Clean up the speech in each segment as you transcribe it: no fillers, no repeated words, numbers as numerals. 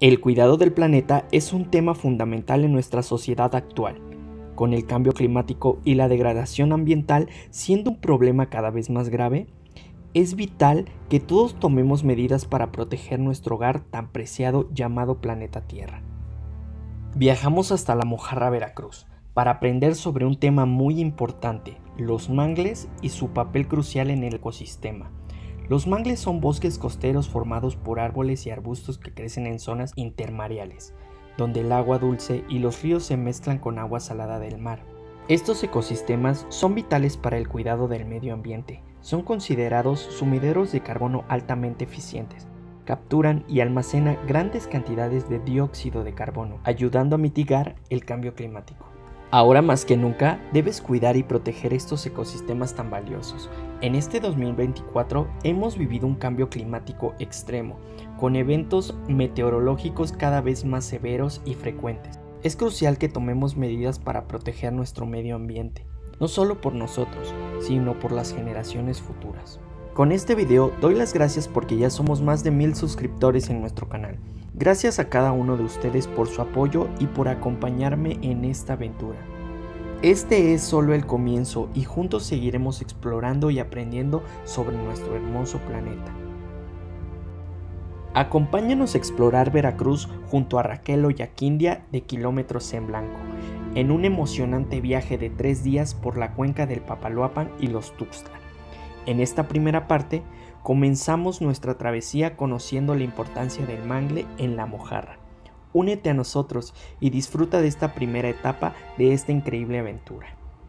El cuidado del planeta es un tema fundamental en nuestra sociedad actual, con el cambio climático y la degradación ambiental siendo un problema cada vez más grave. Es vital que todos tomemos medidas para proteger nuestro hogar tan preciado llamado planeta Tierra. Viajamos hasta La Mojarra, Veracruz, para aprender sobre un tema muy importante, los mangles y su papel crucial en el ecosistema. Los mangles son bosques costeros formados por árboles y arbustos que crecen en zonas intermareales, donde el agua dulce y los ríos se mezclan con agua salada del mar. Estos ecosistemas son vitales para el cuidado del medio ambiente. Son considerados sumideros de carbono altamente eficientes. Capturan y almacenan grandes cantidades de dióxido de carbono, ayudando a mitigar el cambio climático. Ahora más que nunca, debes cuidar y proteger estos ecosistemas tan valiosos. En este 2024 hemos vivido un cambio climático extremo, con eventos meteorológicos cada vez más severos y frecuentes. Es crucial que tomemos medidas para proteger nuestro medio ambiente, no solo por nosotros, sino por las generaciones futuras. Con este video doy las gracias porque ya somos más de 1000 suscriptores en nuestro canal. Gracias a cada uno de ustedes por su apoyo y por acompañarme en esta aventura. Este es solo el comienzo y juntos seguiremos explorando y aprendiendo sobre nuestro hermoso planeta. Acompáñanos a explorar Veracruz junto a Raquel Oyaquindia de Kilómetros en Blanco, en un emocionante viaje de 3 días por la cuenca del Papaloapan y los Tuxtla. En esta primera parte, comenzamos nuestra travesía conociendo la importancia del mangle en La Mojarra. Únete a nosotros y disfruta de esta primera etapa de esta increíble aventura.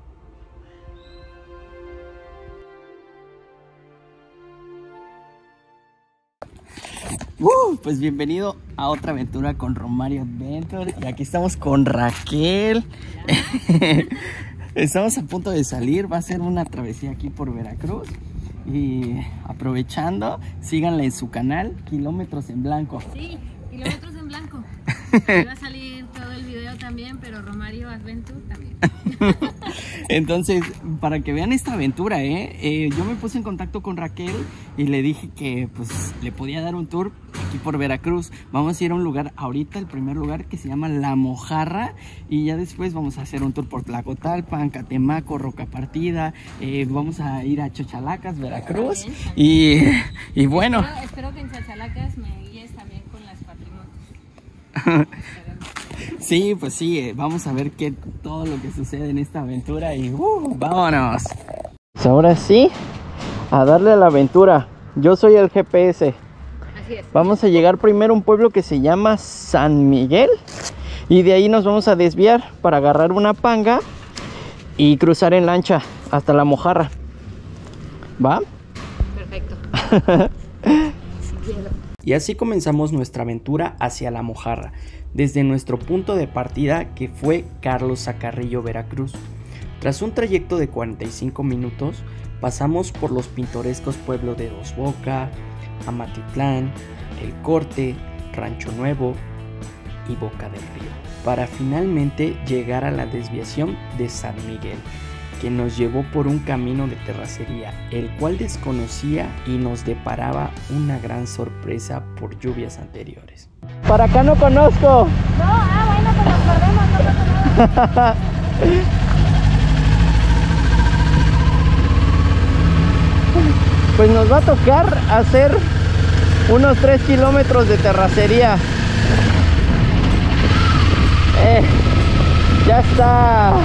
Pues bienvenido a otra aventura con Romario Adventure. Y aquí estamos con Raquel. Estamos a punto de salir, va a ser una travesía aquí por Veracruz. Y aprovechando, síganle en su canal, Kilómetros en Blanco. Sí, Kilómetros en Blanco. Ahí va a salir todo el video también, pero Romario Adventure también. Entonces, para que vean esta aventura, yo me puse en contacto con Raquel y le dije que pues le podía dar un tour aquí por Veracruz. Vamos a ir a un lugar ahorita, el primer lugar, que se llama La Mojarra, y ya después vamos a hacer un tour por Tlacotalpan, Catemaco, Roca Partida, vamos a ir a Chochalacas, Veracruz. También. Y bueno, espero que en Chochalacas me guíes también con las patrimotos. Sí, pues sí, vamos a ver todo lo que sucede en esta aventura y ¡vámonos! Pues ahora sí, a darle a la aventura. Yo soy el GPS. Así es. Vamos a llegar primero a un pueblo que se llama San Miguel y de ahí nos vamos a desviar para agarrar una panga y cruzar en lancha hasta La Mojarra. ¿Va? Perfecto. Y así comenzamos nuestra aventura hacia La Mojarra, desde nuestro punto de partida que fue Carlos Zacarrillo, Veracruz. Tras un trayecto de 45 minutos, pasamos por los pintorescos pueblos de Dos Bocas, Amatitlán, El Corte, Rancho Nuevo y Boca del Río, para finalmente llegar a la desviación de San Miguel, que nos llevó por un camino de terracería, el cual desconocía y nos deparaba una gran sorpresa por lluvias anteriores. Para acá no conozco. No, bueno, pues nos perdemos, no pasa nada. Pues nos va a tocar hacer unos 3 kilómetros de terracería. Ya está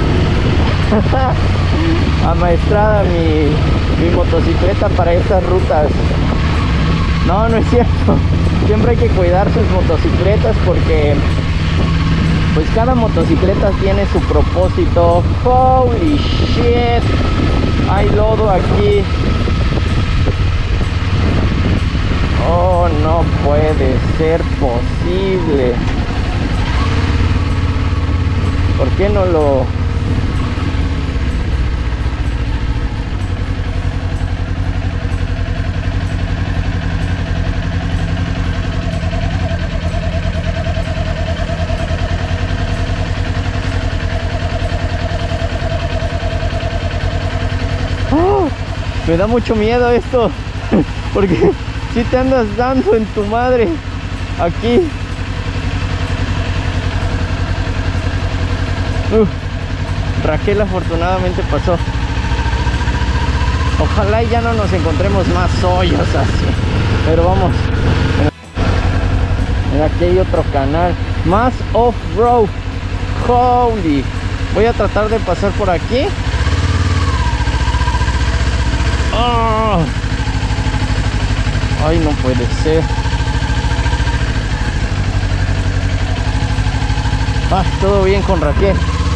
amaestrada mi motocicleta para estas rutas. No es cierto. Siempre hay que cuidar sus motocicletas porque pues cada motocicleta tiene su propósito. Holy shit, hay lodo aquí. Oh, no puede ser posible. ¿Por qué no lo...? Me da mucho miedo esto, porque si te andas dando en tu madre aquí. Raquel afortunadamente pasó. Ojalá y ya no nos encontremos más hoyos así. Pero vamos. Mira, aquí hay otro canal. Más off-road. Holy. Voy a tratar de pasar por aquí. Oh. Ay, no puede ser. Ah, todo bien con Raquel.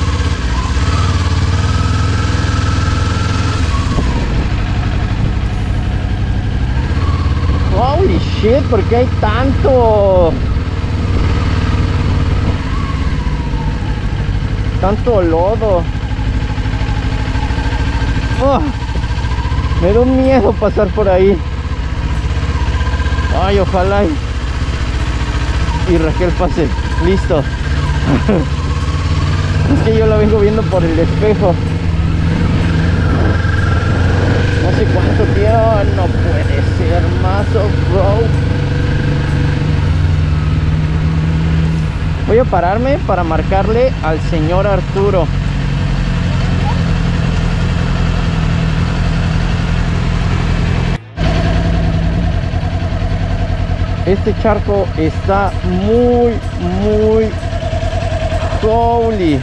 Holy shit, ¿por qué hay tanto lodo? Oh, me da un miedo pasar por ahí. Ay, ojalá y Raquel pase. Listo. Es que yo la vengo viendo por el espejo. No sé cuánto tiempo. No puede ser más off-road. Voy a pararme para marcarle al señor Arturo. Este charco está muy holy.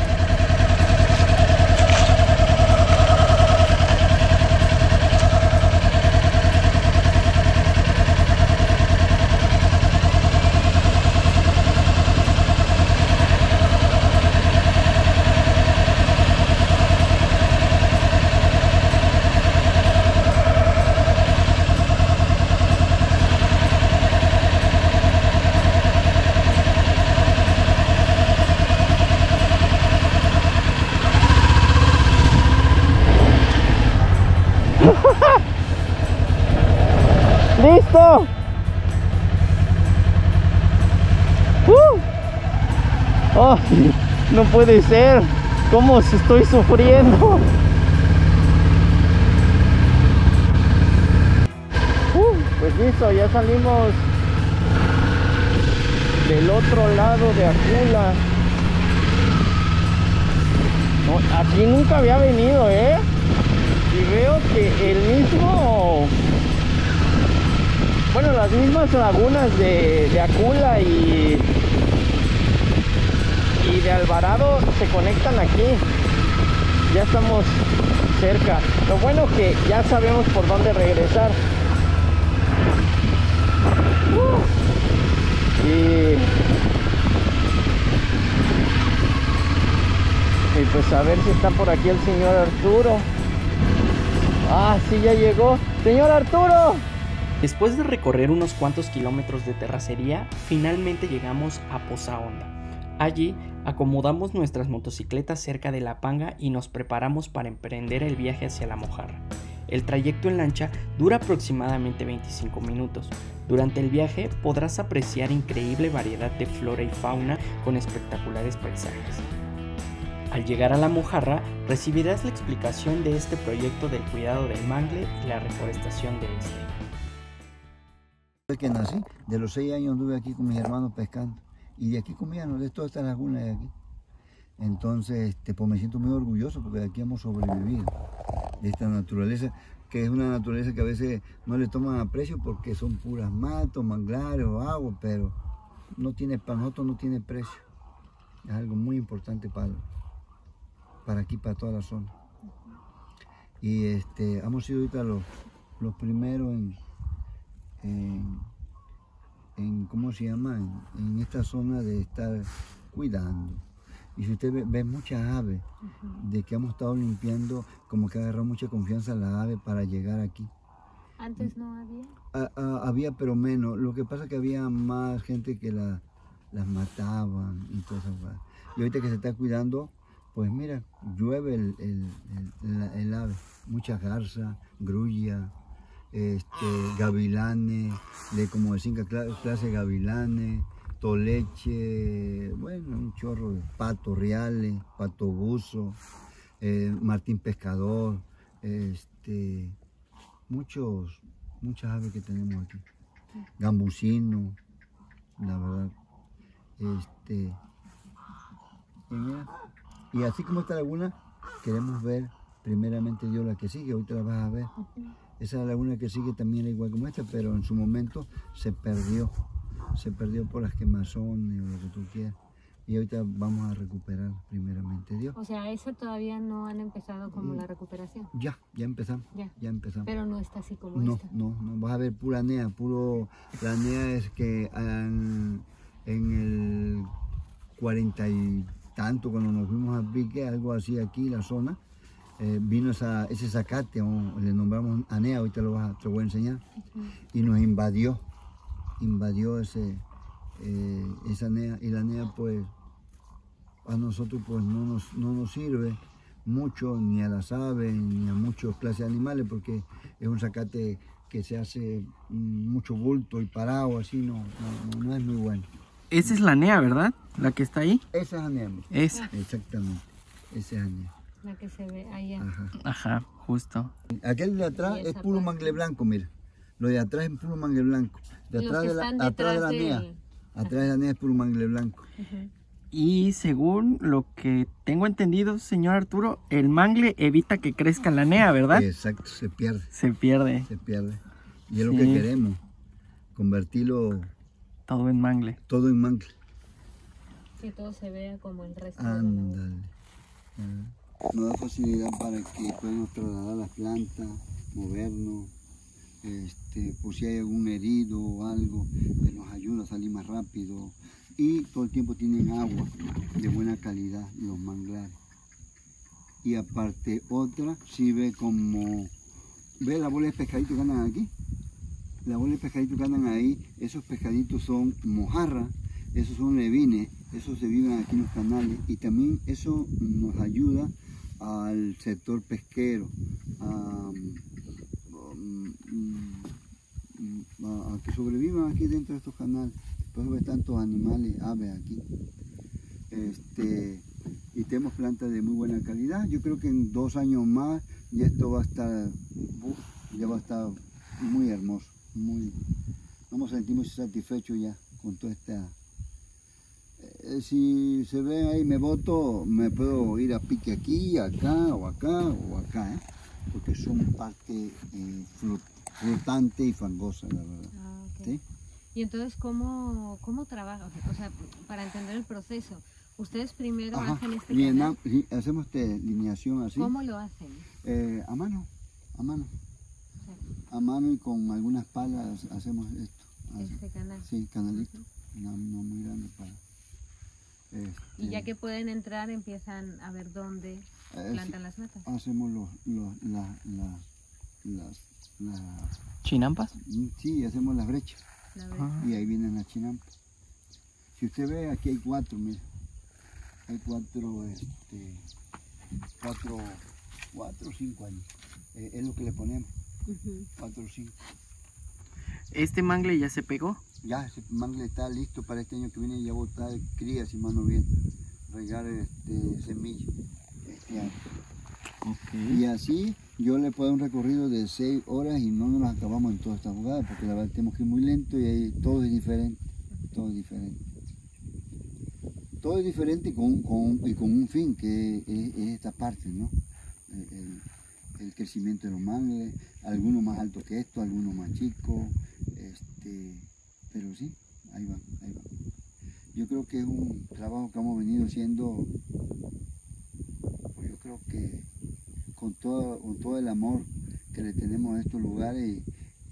¡Listo! ¡Oh! No puede ser. ¿Cómo estoy sufriendo? Pues listo, ya salimos del otro lado de Acula. No, aquí nunca había venido, ¿eh? Y veo que el mismo... Bueno, las mismas lagunas de Acula y de Alvarado se conectan aquí. Ya estamos cerca. Lo bueno que ya sabemos por dónde regresar. Y pues a ver si está por aquí el señor Arturo. Ah, sí, ya llegó. ¡Señor Arturo! Después de recorrer unos cuantos kilómetros de terracería, finalmente llegamos a Poza Honda. Allí acomodamos nuestras motocicletas cerca de La Panga y nos preparamos para emprender el viaje hacia La Mojarra. El trayecto en lancha dura aproximadamente 25 minutos. Durante el viaje podrás apreciar increíble variedad de flora y fauna con espectaculares paisajes. Al llegar a La Mojarra, recibirás la explicación de este proyecto del cuidado del mangle y la reforestación de este. Desde que nací, de los 6 años anduve aquí con mis hermanos pescando y de aquí comíamos de todas estas lagunas de aquí. Entonces, pues me siento muy orgulloso porque de aquí hemos sobrevivido, de esta naturaleza, que es una naturaleza que a veces no le toman aprecio porque son puras matos, manglares o agua, pero no tiene, para nosotros no tiene precio. Es algo muy importante para aquí, para toda la zona. Y hemos sido ahorita los primeros en ¿cómo se llama? En esta zona de estar cuidando. Y si usted ve muchas aves, de que hemos estado limpiando, como que agarró mucha confianza las aves para llegar aquí. ¿Antes no había? Había, pero menos. Lo que pasa es que había más gente que las mataban y todo eso. Y ahorita que se está cuidando, pues mira, llueve el ave. Muchas garzas, grullas, gavilanes, de como de 5 clases de gavilanes, toleche, bueno, un chorro de patos reales, pato buzo, martín pescador, muchas aves que tenemos aquí, gambusino, la verdad, y mira, Y así como esta laguna, queremos ver primeramente Dios la que sigue, ahorita la vas a ver. Esa laguna que sigue también era igual como esta, pero en su momento se perdió por las quemazones o lo que tú quieras. Y ahorita vamos a recuperar primeramente Dios. O sea, esa todavía no han empezado como la recuperación. Ya empezamos. Ya empezamos. Pero no está así como No, esta. no, vas a ver pura NEA, la NEA es que en el 40 y tanto, cuando nos fuimos a Pique, algo así aquí, la zona, vino ese zacate, le nombramos ANEA, ahorita te lo voy a enseñar, y nos invadió esa NEA, y la NEA pues a nosotros pues no nos sirve mucho, ni a las aves, ni a muchas clases de animales, porque es un zacate que se hace mucho bulto y parado, así no es muy bueno. Esa es la NEA, ¿verdad? La que está ahí. Esa es ANEA. Esa. Exactamente, esa es ANEA. La que se ve allá. Ajá, justo. Aquel de atrás es puro mangle blanco, mira. Lo de atrás es puro mangle blanco. Atrás de la NEA. Atrás de la NEA es puro mangle blanco. Y según lo que tengo entendido, señor Arturo, el mangle evita que crezca la NEA, ¿verdad? Exacto, se pierde. Se pierde. Y es lo que queremos, convertirlo todo en mangle. Todo en mangle. Que todo se vea como el resto. Ándale. Nos da facilidad para que podamos trasladar las plantas, movernos. Por si hay algún herido o algo, que nos ayuda a salir más rápido. Y todo el tiempo tienen agua de buena calidad, los manglares. Y aparte otra, sirve como, ¿ve la bola de pescaditos que andan aquí? La bola de pescaditos que andan ahí, esos pescaditos son mojarra, esos son levines, esos se viven aquí en los canales. Y también eso nos ayuda al sector pesquero, a que sobrevivan aquí dentro de estos canales. Por eso ves tantos animales, aves aquí. Y tenemos plantas de muy buena calidad. Yo creo que en 2 años más ya esto va a estar muy hermoso. Nos sentimos satisfechos ya con toda esta. Si se ven ahí, me puedo ir a Pique aquí, acá o acá, porque son parte flotante y fangosa, la verdad. Okay. ¿Sí? Y entonces, ¿cómo trabajan? O sea, para entender el proceso, ustedes primero hacen este canal. Sí, hacemos delineación así. ¿Cómo lo hacen? A mano. A mano y con algunas palas hacemos esto. Este canal. Sí, canalito. No muy grande para. Y ya que pueden entrar, empiezan a ver dónde plantan las matas. Hacemos las ¿Chinampas? Sí, hacemos las brechas. Y ahí vienen las chinampas. Si usted ve, aquí hay 4, mira. Hay 4 o 5 años. Es lo que le ponemos. 4 o 5. ¿Este mangle ya se pegó? Ya, ese mangle está listo para este año que viene, ya botar crías, si más no bien. Regar semillas este año. Y así yo le puedo dar un recorrido de 6 horas y no nos acabamos en toda esta jugada, porque la verdad tenemos que ir muy lento y ahí todo es diferente. Todo es diferente y con un fin, que es esta parte, ¿no? El crecimiento de los mangles, algunos más altos que esto, algunos más chicos, pero sí, ahí va. Yo creo que es un trabajo que hemos venido haciendo, pues yo creo que con todo el amor que le tenemos a estos lugares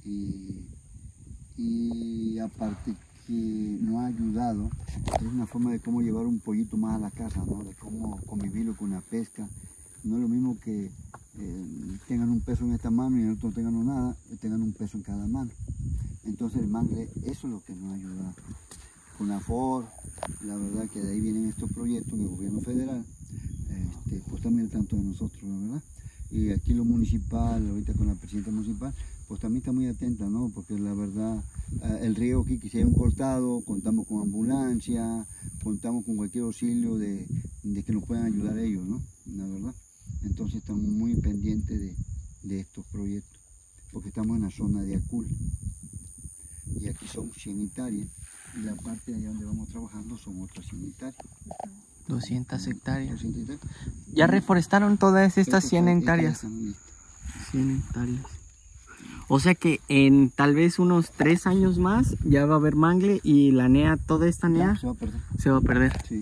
y aparte que nos ha ayudado, es una forma de cómo llevar un pollito más a la casa, ¿no? De cómo convivirlo con la pesca. No es lo mismo que tengan un peso en esta mano y en el otro tengan nada, tengan un peso en cada mano. Entonces el mangle, eso es lo que nos ayuda. Con la FOR, la verdad que de ahí vienen estos proyectos del gobierno federal, pues también al tanto de nosotros, la verdad. Y aquí lo municipal, ahorita con la presidenta municipal, pues también está muy atenta, ¿no? Porque la verdad, el río aquí, que si hay un cortado, contamos con ambulancia, contamos con cualquier auxilio de que nos puedan ayudar ellos, ¿no? La verdad. Entonces estamos muy pendientes de estos proyectos, porque estamos en la zona de Acul. Y aquí son 100 hectáreas, y la parte de allá donde vamos trabajando son otras 100 hectáreas. 200 hectáreas. 200 hectáreas. Ya reforestaron todas estas 100 hectáreas. 100 hectáreas. O sea que en tal vez unos 3 años más ya va a haber mangle y la NEA, toda esta NEA Se va a perder. se va a perder. Sí.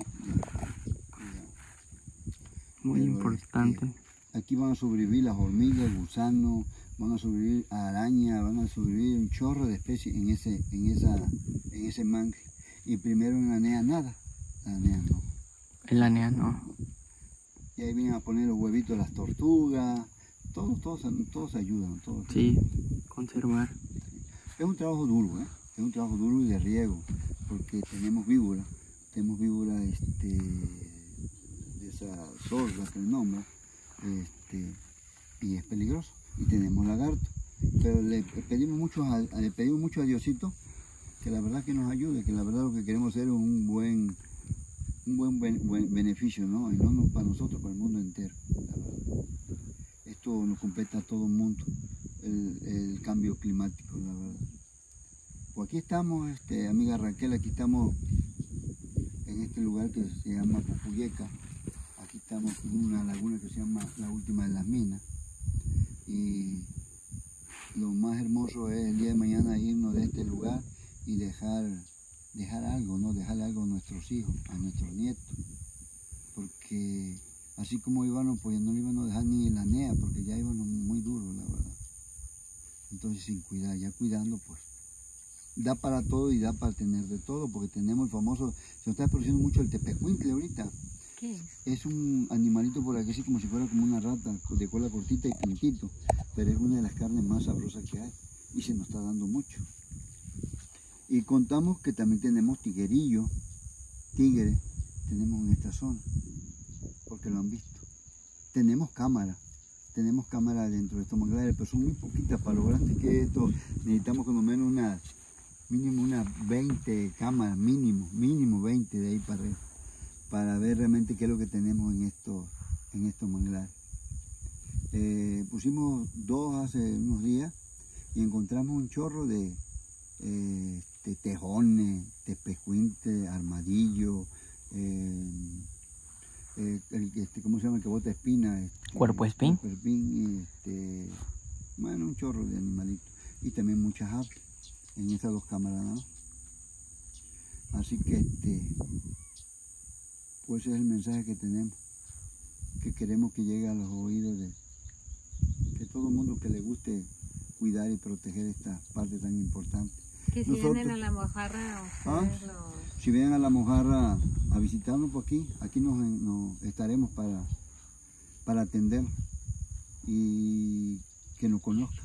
Muy Pero, importante. Aquí van a sobrevivir las hormigas, gusanos, van a sobrevivir arañas, van a sobrevivir un chorro de especies en ese mangle. Y primero en la NEA nada, la NEA no. En la NEA no. Y ahí vienen a poner los huevitos de las tortugas, todos ayudan. Todos. Sí, conservar. Es un trabajo duro, es un trabajo duro y de riego, porque tenemos víbora de esa sorda que le nombra, y es peligroso, y tenemos lagarto, pero le pedimos mucho a Diosito que la verdad que nos ayude, que la verdad lo que queremos hacer es un buen beneficio, ¿no? Y no para nosotros, para el mundo entero, la verdad. Esto nos compete a todo el mundo, el cambio climático, la verdad. Pues aquí estamos, amiga Raquel, aquí estamos en este lugar que se llama Pupuyeca. Aquí estamos en una laguna que se llama la Última de las Minas. Y lo más hermoso es el día de mañana irnos de este lugar y dejar algo, ¿no? Dejarle algo a nuestros hijos, a nuestros nietos. Porque así como íbamos, pues no le íbamos a dejar ni la NEA, porque ya íbamos muy duros, la verdad. Entonces sin cuidar, ya cuidando, pues da para todo y da para tener de todo, porque tenemos el famoso, se nos está produciendo mucho el tepecuintle ahorita. ¿Qué es? Es un animalito por aquí, así como si fuera como una rata, de cola cortita y pintito, pero es una de las carnes más sabrosas que hay y se nos está dando mucho. Y contamos que también tenemos tiguerillo, tigre, tenemos en esta zona, porque lo han visto. Tenemos cámaras dentro de estos manglares, pero son muy poquitas para lo grande que es esto. Necesitamos por lo menos mínimo unas 20 cámaras, mínimo 20 de ahí para arriba, para ver realmente qué es lo que tenemos en estos manglares. Pusimos 2 hace unos días y encontramos un chorro de tejones, tepecuintes, armadillo, ¿cómo se llama el que bota espina? Cuerpo espín. Cuerpo espín, bueno, un chorro de animalitos. Y también muchas aves en esas 2 cámaras, ¿no? Así que pues ese es el mensaje que tenemos, que queremos que llegue a los oídos de que todo el mundo que le guste cuidar y proteger esta parte tan importante. Que si vienen a la mojarra, si vienen a la mojarra a visitarnos por aquí nos estaremos para atender y que nos conozcan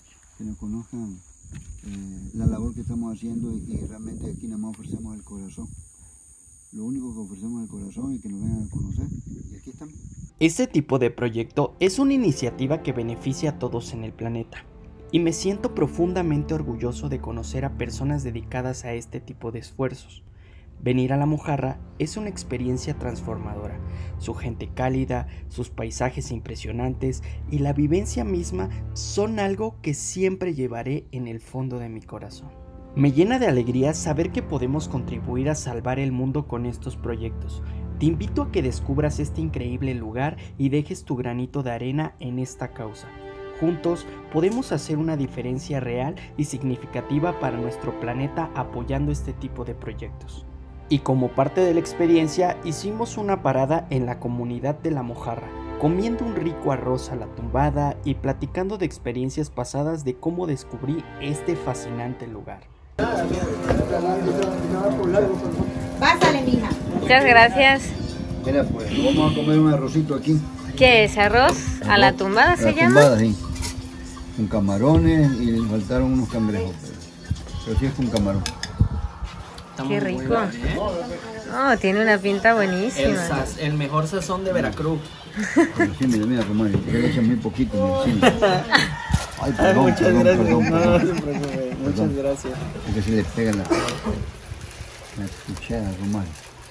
la labor que estamos haciendo y realmente aquí nada más ofrecemos el corazón. Lo único que ofrecemos es el corazón y que nos vengan a conocer. Y aquí estamos. Este tipo de proyecto es una iniciativa que beneficia a todos en el planeta. Y me siento profundamente orgulloso de conocer a personas dedicadas a este tipo de esfuerzos. Venir a la Mojarra es una experiencia transformadora. Su gente cálida, sus paisajes impresionantes y la vivencia misma son algo que siempre llevaré en el fondo de mi corazón. Me llena de alegría saber que podemos contribuir a salvar el mundo con estos proyectos. Te invito a que descubras este increíble lugar y dejes tu granito de arena en esta causa. Juntos podemos hacer una diferencia real y significativa para nuestro planeta apoyando este tipo de proyectos. Y como parte de la experiencia hicimos una parada en la comunidad de La Mojarra, comiendo un rico arroz a la tumbada y platicando de experiencias pasadas de cómo descubrí este fascinante lugar. Pásale, mija. Muchas gracias. Mira, pues vamos a comer un arrocito aquí. ¿Qué es? ¿Arroz a la tumbada se llama? Tumbada, sí. Con camarones y le faltaron unos cangrejos, pero sí es con camarón. Qué rico. Oh, tiene una pinta buenísima. El mejor sazón de Veracruz. Pero sí, mira, comadre, le echan muy poquito, mira, sí. Ay, perdón, muchas gracias. Perdón. No se preocupe. Muchas gracias. Es que se le pega la cuchara, comadre.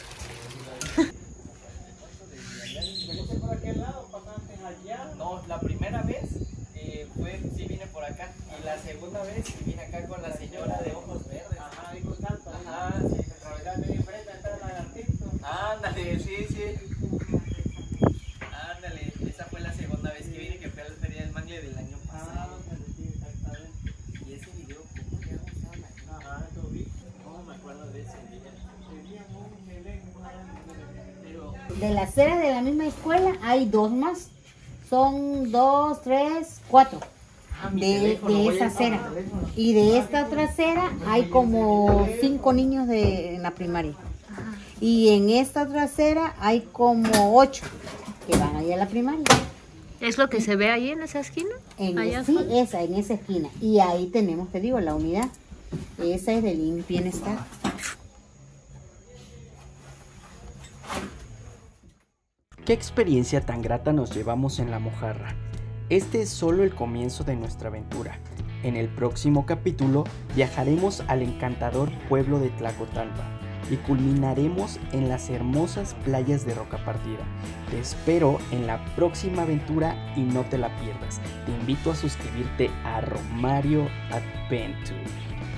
No, la primera vez sí vine por acá y la segunda vez vine acá con la señora de ojos verdes. Ajá, dijo tanto. Ajá, sí, se atravesaba medio enfrente, entraba el lagartito. Ándale, sí. De las aceras de la misma escuela hay 2 más. Son 2, 3, 4 de esa acera. Y de esta otra acera hay como 5 niños en la primaria. Y en esta otra acera hay como 8 que van ahí a la primaria. ¿Es lo que se ve ahí en esa esquina? Sí, en esa esquina. Y ahí tenemos, te digo, la unidad. Esa es del bienestar. ¿Qué experiencia tan grata nos llevamos en La Mojarra? Este es solo el comienzo de nuestra aventura. En el próximo capítulo viajaremos al encantador pueblo de Tlacotalpa y culminaremos en las hermosas playas de Roca Partida. Te espero en la próxima aventura y no te la pierdas. Te invito a suscribirte a Romario Adventure.